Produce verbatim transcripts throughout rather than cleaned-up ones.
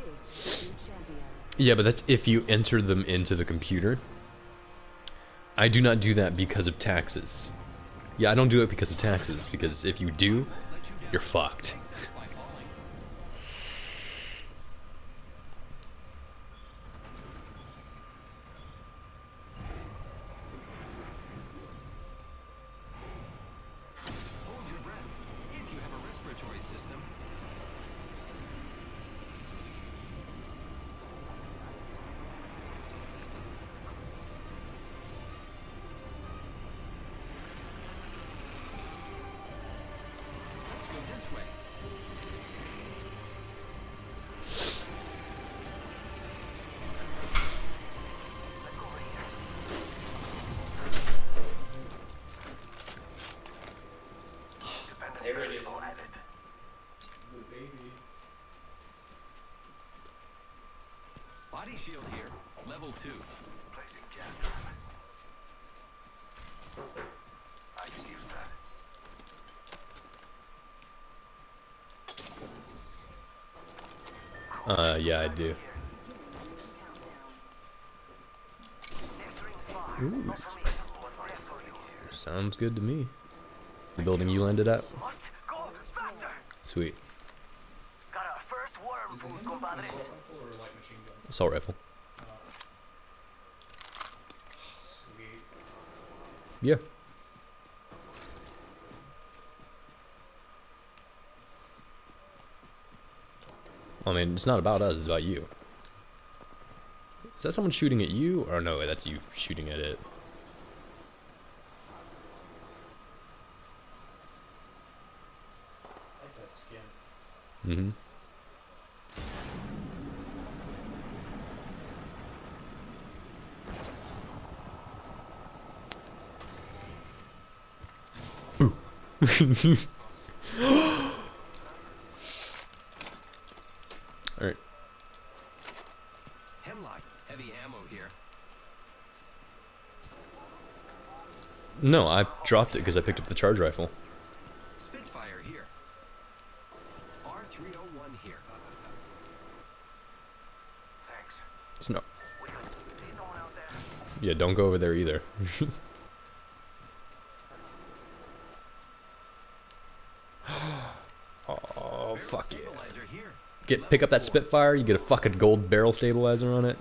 Yeah, but that's if you enter them into the computer. I do not do that because of taxes. Yeah, I don't do it because of taxes, because if you do, you're fucked. Hold your breath if you have a respiratory system. Let's go this way. Let's go over here. There it is. The baby. Body shield here, level two. Placing gas trap. I can use that. Uh, yeah, I do. Ooh. Sounds good to me. The building you landed at? Must go faster. Sweet. Got our first worm Is it food, an compadres. assault rifle or light machine gun? Assault rifle. Uh, sweet. Yeah. I mean, it's not about us, it's about you. Is that someone shooting at you? Or no, that's you shooting at it. I like that skin. Mm-hmm. Alright. Hemlock, heavy ammo here. No, I dropped it because I picked up the charge rifle. Spitfire here. R three oh one here. Thanks. It's no. We got see someone out there. Yeah, don't go over there either. Oh, fuck yeah. Stabilizer here. Get pick up that Spitfire, you get a fucking gold barrel stabilizer on it.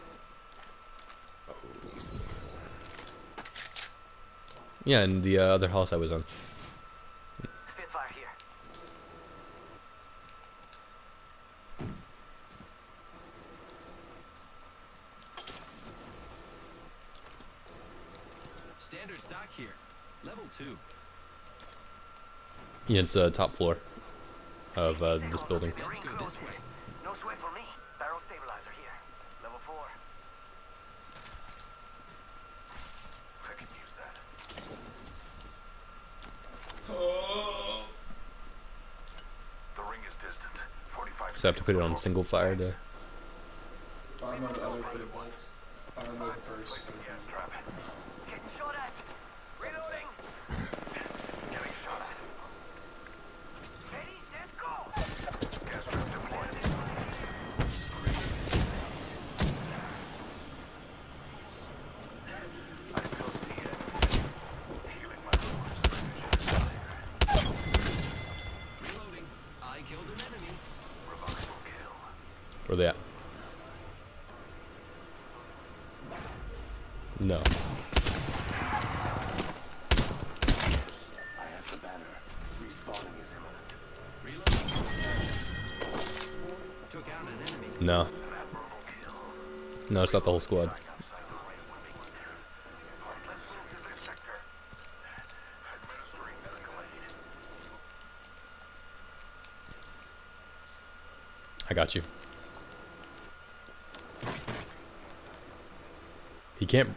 Yeah, and the uh, other house I was on. Spitfire here. Standard stock here. Level two. Yeah, it's uh, top floor of uh, this building. Let's go this way. No sweat for me. Barrel stabilizer here. Level four. I can use that. Oh. The ring is distant. forty-five So I have to put it on single fire to. Fire mode other for the bolts. Fire mode first. Placing gas trap. Getting shot at. Reloading. Getting shot at. Ready, set, go. Gas trap deployed. I still see it. Healing my wounds. Reloading. I killed an enemy. Remarkable kill. Where they at? No. I have the banner. Respawning is imminent. Reloading. Took out an enemy. No. An admirable kill. No, it's not the whole squad. Outside the ring will be with there. Let's move to this sector. Administering medical aid. I got you. He can't.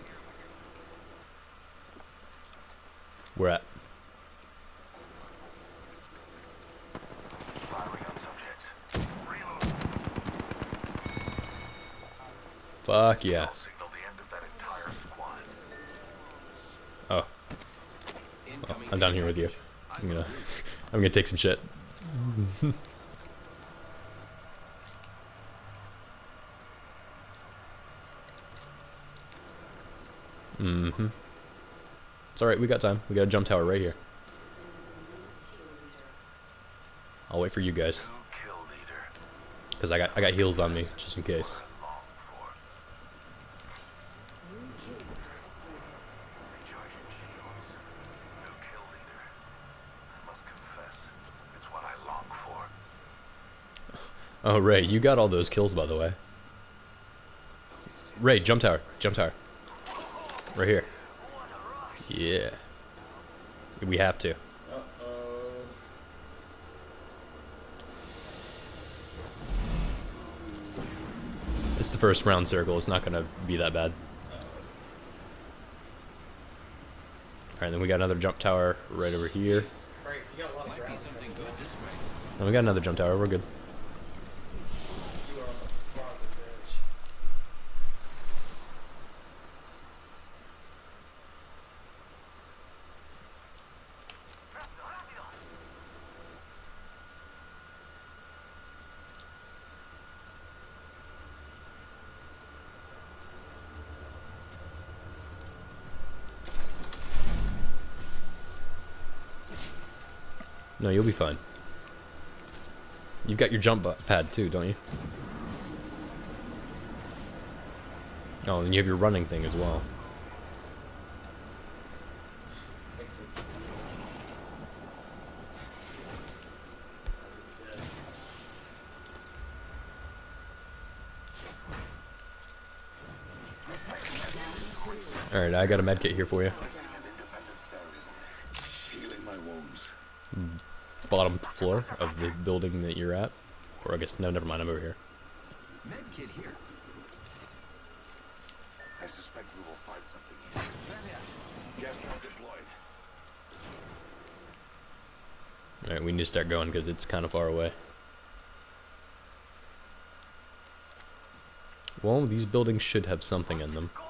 Where at? Firing on subjects. Reload. Fuck yeah. I'll signal the end of that entire squad. Oh, Incoming I'm down here with you. I'm gonna, I'm gonna take some shit. Mm-hmm. It's alright, we got time. We got a jump tower right here. I'll wait for you guys. Because I got I got heals on me, just in case. Oh, Ray, you got all those kills, by the way. Ray, jump tower, jump tower. Right here. Yeah. We have to. Uh-oh. It's the first round circle, it's not gonna be that bad. Alright, then we got another jump tower right over here. Jesus Christ, you got a lot of Might be ground. something good this way. And we got another jump tower, we're good. You are on the farthest edge. No, you'll be fine. You've got your jump bu- pad too, don't you? Oh, and you have your running thing as well. Takes it. It's dead. Alright, I got a med kit here for you. Healing my wounds. Bottom floor of the building that you're at. Or I guess, no, never mind, I'm over here. Medkit here. I suspect we will find something here. Gas trap deployed. Alright, we need to start going because it's kind of far away. Well, these buildings should have something in them.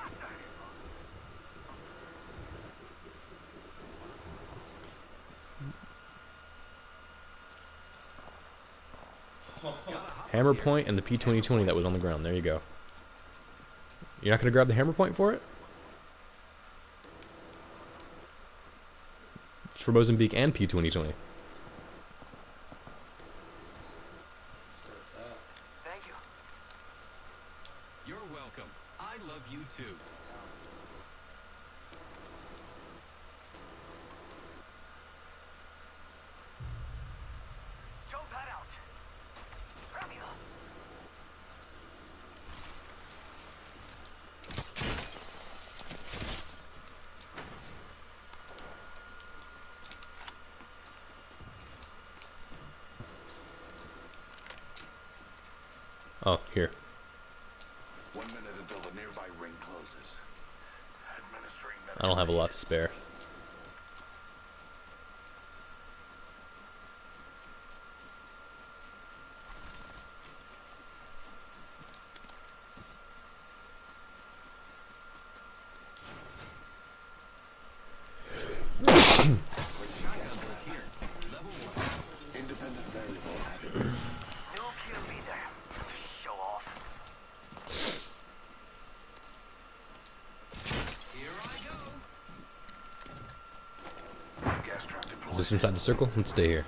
Hammer point and the P twenty twenty that was on the ground. There you go. You're not going to grab the hammer point for it? It's for Mozambique and P twenty twenty. That's where it's at. Thank you. You're welcome. I love you too. Jump that out. Ramila. Oh, here. One minute until the nearby ring closes. Administering I don't have a lot to spare. independent variable added. No kill leader. Show off. Here I go. Gas trap deployed. Is this inside the circle? Let's stay here.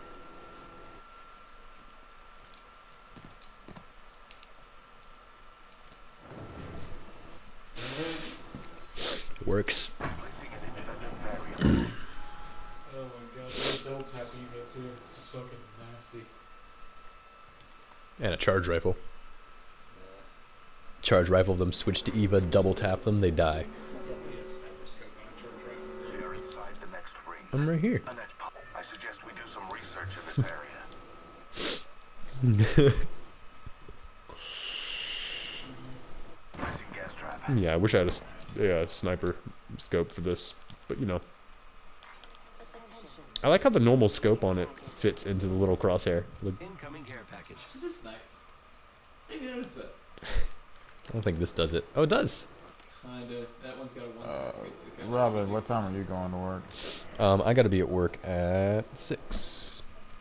Works. Placing an independent variable. Oh my god, there's a double tap Eva too. It's just fucking nasty. And a charge rifle. Yeah. Charge rifle them, switch to Eva, double tap them, they die. Definitely a sniper scope on a charge rifle. We are inside the next ring. I'm right here. Annette, I suggest we do some research in this area. Placing gas trap. Yeah, I wish I had a s- yeah, sniper scope for this, but you know. I like how the normal scope on it fits into the little crosshair. Look, Incoming care package. It is nice. I didn't notice it. I don't think this does it. Oh, it does. Kinda. That one's got a one. Uh, it- it- Robin, what time are you going to work? Um, I gotta be at work at six.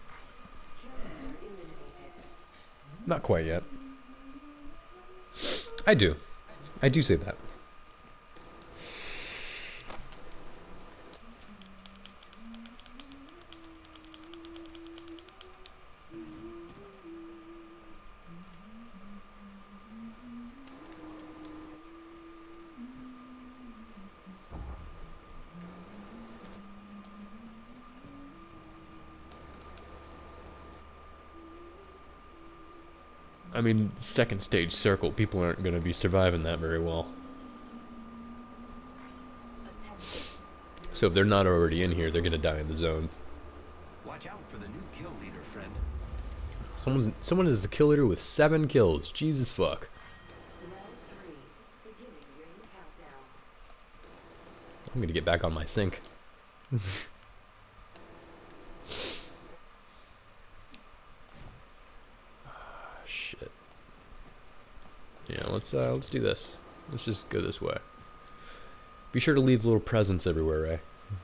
Not quite yet. I do. I do say that. I mean, second stage circle, people aren't going to be surviving that very well. So if they're not already in here, they're going to die in the zone. Watch out for the new kill leader, friend. Someone's, someone is a kill leader with seven kills. Jesus fuck. I'm going to get back on my sync. Shit. Yeah, let's uh, let's do this. Let's just go this way. Be sure to leave little presents everywhere, Ray.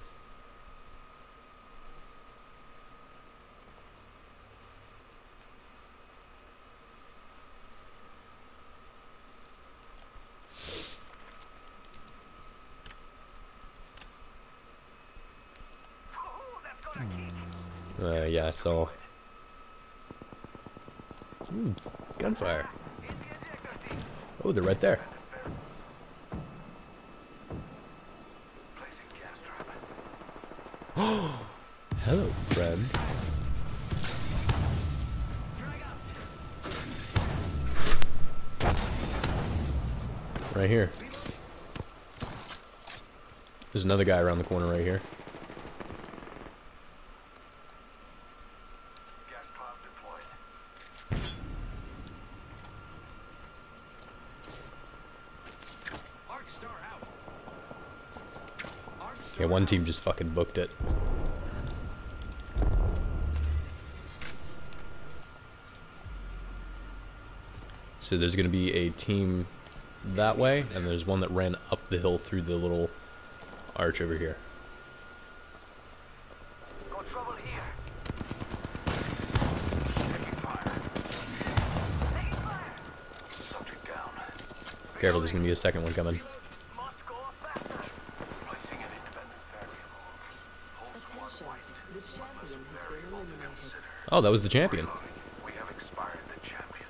Uh, yeah, so. Ooh, gunfire. Oh, they're right there. Oh, hello, friend. Right here. There's another guy around the corner right here. Gas cloud deployed. Arc Star out. Arc Star Yeah, one team just fucking booked it. So there's gonna be a team that way, and there's one that ran up the hill through the little arch over here. Got trouble here. Taking fire. Taking fire. Subject down. Careful, there's gonna be a second one coming. Must go up faster. Placing an independent variable. Holds one Attention, white. the champion has been Variable to eliminated. consider. Oh, that was the champion. We have expired the champion.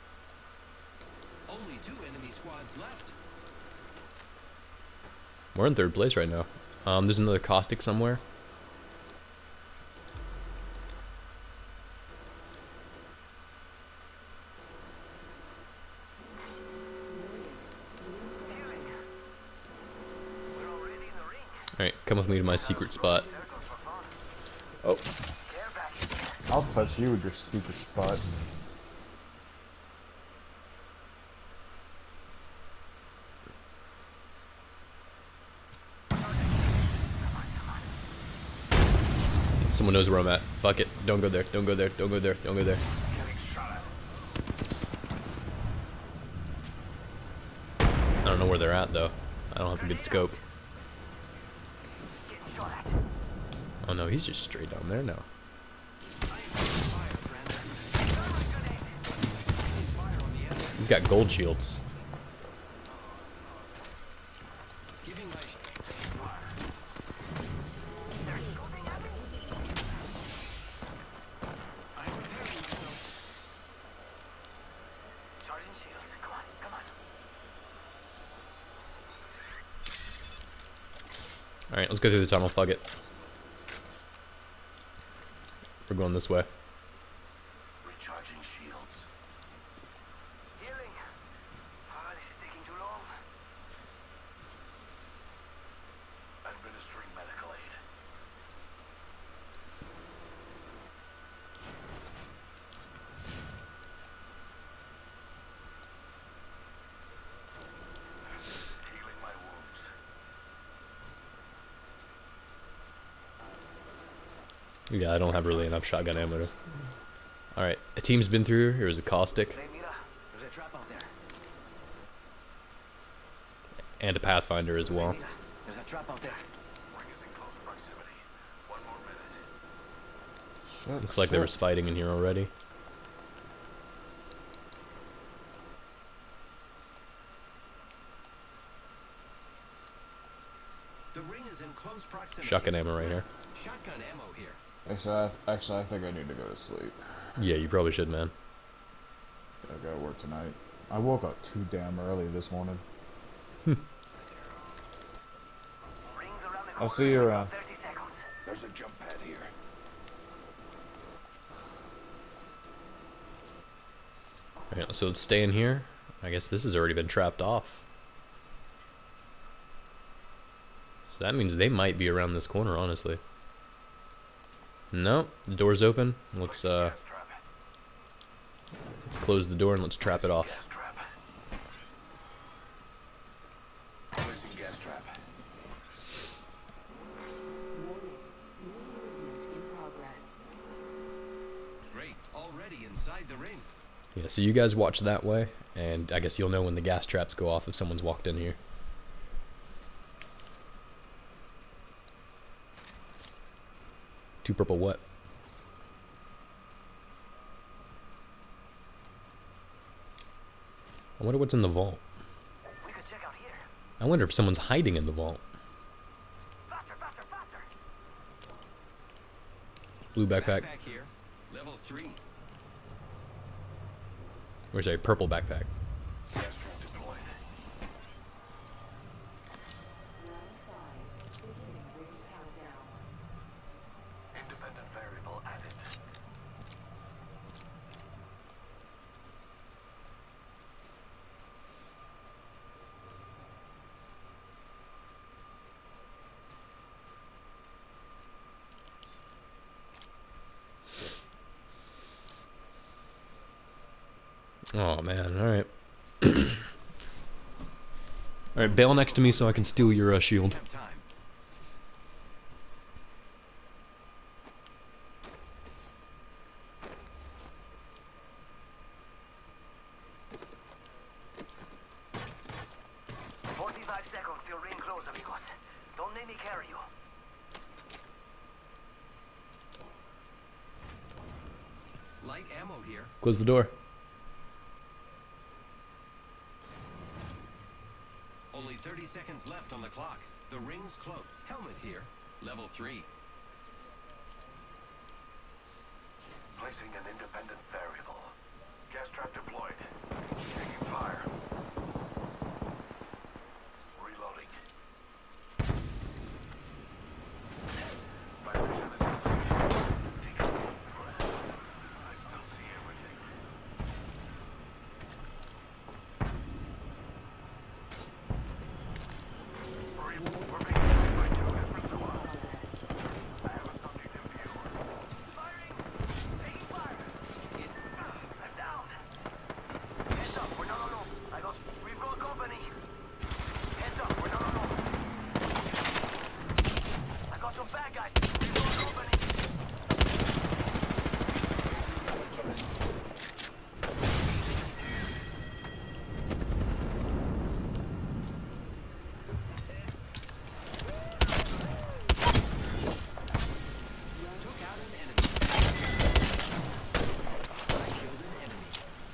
Only two enemy squads left. We're in third place right now. Um, there's another caustic somewhere. We're already in the ring. Alright, come with me to my secret spot. Circles for fun. Oh, Care package. I'll touch you with your secret spot. someone knows where I'm at. Fuck it. Don't go there. Don't go there. Don't go there. Don't go there. Getting shot at. I don't know where they're at, though. I don't have a good scope. Getting shot at. Oh no, he's just straight down there now. He's got gold shields. Giving my They're shooting at me. I'm repairing myself. Charging shields. Come on, come on. Alright, let's go through the tunnel. Fuck it. We're going this way. Recharging shields. Healing. Ah, this is taking too long. Administering medical aid. Healing my wounds. Yeah, I don't have really enough shotgun ammo to... Alright, a team's been through. Here's a caustic Hey, Mira. There's a trap out there. and a pathfinder as well. Mira, there's a trap out there. Ring is in close proximity. One more minute. Shit, Looks like there was shit. fighting in here already. The ring is in close proximity. Shotgun ammo right here. Shotgun ammo here. Actually I, actually, I think I need to go to sleep. Yeah, you probably should, man. I gotta work tonight. I woke up too damn early this morning. Rings around the I'll corner see you in around. thirty seconds. There's a jump pad here. Alright, so let's stay in here. I guess this has already been trapped off. So that means they might be around this corner, honestly. No, the door's open. Let's uh Gas trap. let's close the door and let's trap it off. Gas trap. Placing gas trap. Warning. New movement in progress. Great. Already inside the ring. Yeah, so you guys watch that way, and I guess you'll know when the gas traps go off if someone's walked in here. Two purple what? I wonder what's in the vault. We could check out here. I wonder if someone's hiding in the vault. Faster, faster, faster. Blue backpack. Backpack here. Level three. Or sorry, purple backpack. Gas trap deployed. Round five. Beginning ring countdown. Independent variable added. Oh man, alright. Alright, bail next to me so I can steal your uh, shield. Have time. Forty-five seconds till ring close, amigos. Don't make me carry you. Light ammo here. Close the door. Only thirty seconds left on the clock. The ring's close. Helmet here. Level three. Placing an independent variable. Gas trap deployed. Taking fire. Reloading. Vibration is complete. I still see everything. We're, we're being attacked by two different squads. I have a subject in view. Firing! Taking fire! I'm down! Heads up, we're no, no, no. I got, we've got company. Heads up, we're no, no, no. I got some bad guys. We've got company. Took out an enemy. I killed an enemy.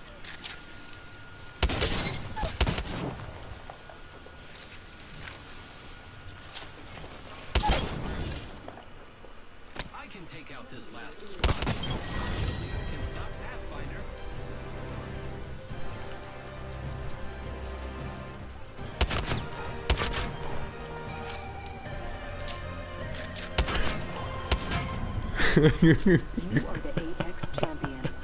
I can take out this last squad. Can stop Pathfinder. You are the Apex champions.